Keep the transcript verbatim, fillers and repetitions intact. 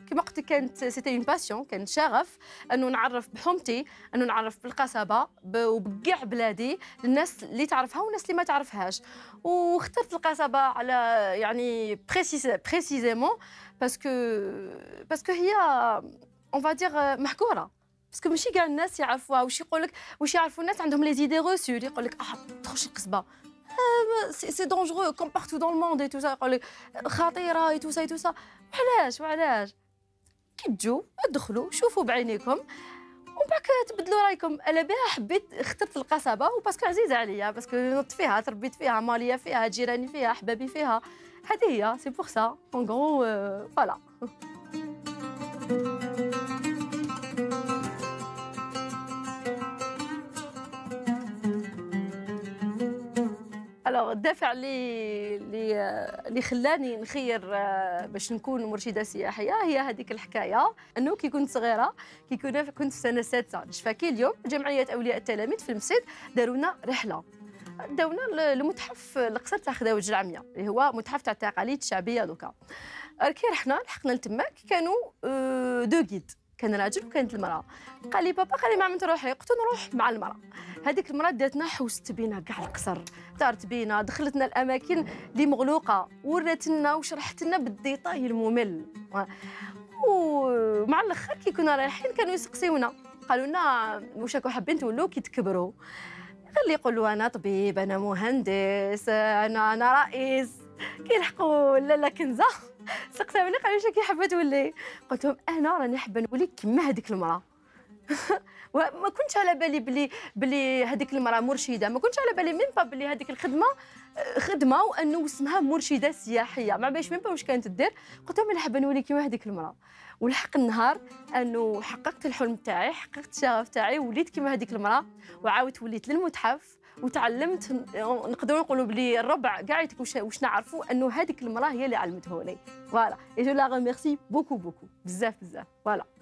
كما قلت لك كانت سيتي اون باسيون، كان شغف انه نعرف بحومتي، انه نعرف بالقصبه وبكاع بلادي للناس اللي تعرفها والناس اللي ما تعرفهاش. واخترت القصبه على يعني بريسيز بريسيزيمون باسكو باسكو هي اون فادير محكوره، باسكو ماشي كاع الناس يعرفوها. واش يقول لك واش يعرفوا الناس عندهم لي زيدي روسو، يقول لك اه تخش القصبه سي دونجرو كوم بارتو دون الموند اي تو سا، يقول لك خطيره اي تو سا اي تو سا. وعلاش وعلاش كي تجوا ادخلوا شوفوا بعينيكم ومن بعد تبدلوا رايكم. انا بها حبيت اخترت القصبه وباسكو عزيزه عليا، باسكو نط فيها، تربيت فيها، ماليه فيها، جيراني فيها، احبابي فيها. هذه هي سي بور سا اون غرو فوالا. الوغ الدافع اللي اللي اللي خلاني نخير باش نكون مرشده سياحيه هي هذيك الحكايه، انه كي كنت صغيره، كي كنا كنت في سنه السادسه نشفاكي اليوم، جمعيه اولياء التلاميذ في المسجد داروا لنا رحله، داونا لمتحف القصر تاع خداوج العمية اللي هو متحف تاع التقاليد الشعبيه. دوكا كي رحنا لحقنا لتماك كانوا دو غيد، كان راجل وكانت المراه. قال لي بابا قال لي مع من تروحي؟ قلت نروح مع المراه. هذيك المراه داتنا حوست بينا كاع القصر، دارت بينا، دخلتنا الاماكن اللي مغلوقه، ورات لنا وشرحت لنا بالديتاي الممل. ومع الاخر كي كنا رايحين كانوا يسقسيونا، قالوا لنا واش راكم حابين تولوا كي تكبروا؟ غير اللي يقولوا انا طبيب، انا مهندس، انا انا رئيس. كي لحقوا لاله كنزه سقساوني قالوا واش كي حابه تولي؟ قلت لهم انا راني حابه نولي كيما هذيك المراه. وما كنتش على بالي بلي بلي هذيك المراه مرشده، ما كنتش على بالي ميم با بلي هذيك الخدمه خدمه وانه اسمها مرشده سياحيه، ما باليش ميم با واش كانت دير. قلت لهم انا حابه نولي كيما هذيك المراه. ولحق النهار انه حققت الحلم تاعي، حققت الشغف تاعي، وليت كيما هذيك المراه، وعاودت وليت للمتحف وتعلمت. نقدروا نقولوا بلي الربع كاع واش واش نعرفوا انه هذيك المراه هي اللي علمتهوني. فوالا اي جو لا ريميرسي بوكو بوكو بزاف بزاف. فوالا.